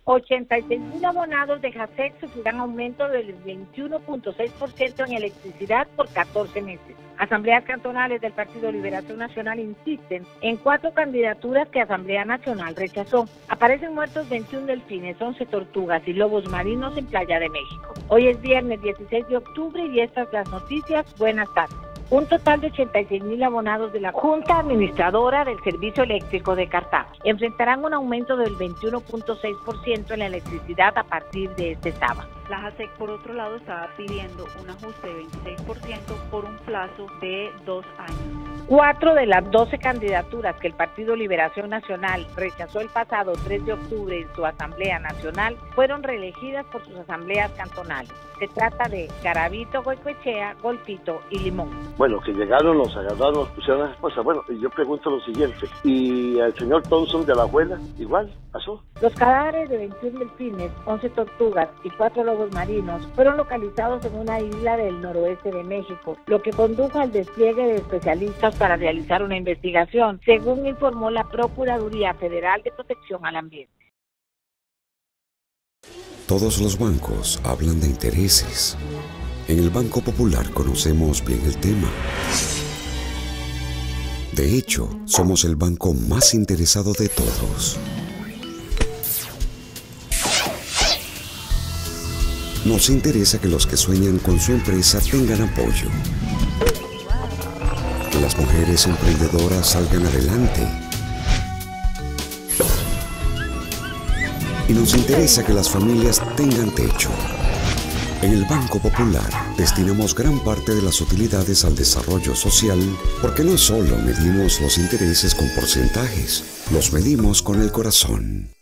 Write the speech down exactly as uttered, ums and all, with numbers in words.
ochenta y seis mil abonados de JASEC sufrirán aumento del veintiuno punto seis por ciento en electricidad por catorce meses. Asambleas cantonales del Partido Liberación Nacional insisten en cuatro candidaturas que Asamblea Nacional rechazó. Aparecen muertos veintiún delfines, once tortugas y lobos marinos en Playa de México. Hoy es viernes dieciséis de octubre y estas las noticias. Buenas tardes. Un total de ochenta y seis mil abonados de la Junta Administradora del Servicio Eléctrico de Cartago enfrentarán un aumento del veintiuno punto seis por ciento en la electricidad a partir de este sábado. La JASEC, por otro lado, estaba pidiendo un ajuste de veintiséis por ciento por un plazo de dos años. Cuatro de las doce candidaturas que el Partido Liberación Nacional rechazó el pasado tres de octubre en su Asamblea Nacional fueron reelegidas por sus asambleas cantonales. Se trata de Garavito, Goicoechea, Golfito y Limón. Bueno, que llegaron, los agarraron, los pusieron a las esposas. Bueno, y yo pregunto lo siguiente, ¿y el señor Thompson de la Abuela igual pasó? Los cadáveres de veintiún delfines, once tortugas y cuatro lobos marinos fueron localizados en una isla del noroeste de México, lo que condujo al despliegue de especialistas para realizar una investigación, según informó la Procuraduría Federal de Protección al Ambiente. Todos los bancos hablan de intereses. En el Banco Popular conocemos bien el tema. De hecho, somos el banco más interesado de todos. Nos interesa que los que sueñan con su empresa tengan apoyo. Que las mujeres emprendedoras salgan adelante. Y nos interesa que las familias tengan techo. En el Banco Popular destinamos gran parte de las utilidades al desarrollo social porque no solo medimos los intereses con porcentajes, los medimos con el corazón.